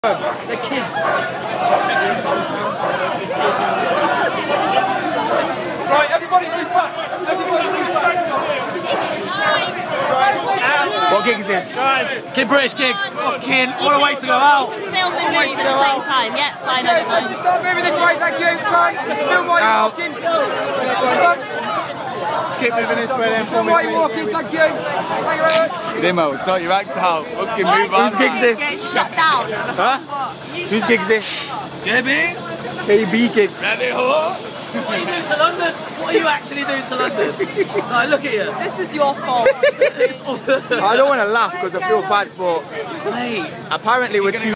The kids. Right, everybody move back. Everybody move back. What gig is this? Kid British gig. Fucking, what a way to go out. Film and move at the same time. Yeah, fine, I don't mind. Just start moving this way, thank you. Come on. Film while you're walking. Keep moving this way then. Film while you're walking, thank you. Thank you very much. Simo, sort your act out. Fucking move on. Whose gig is this? Get shut down. Huh? Whose gig is this? KB? KB gig. Rabbit hole. What are you doing to London? What are you actually doing to London? Like, look at you. This is your fault. I don't want to laugh because I feel bad for... Mate. Apparently we're too...